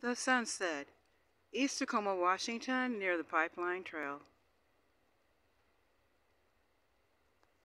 The Sunset, East Tacoma, Washington, near the Pipeline Trail.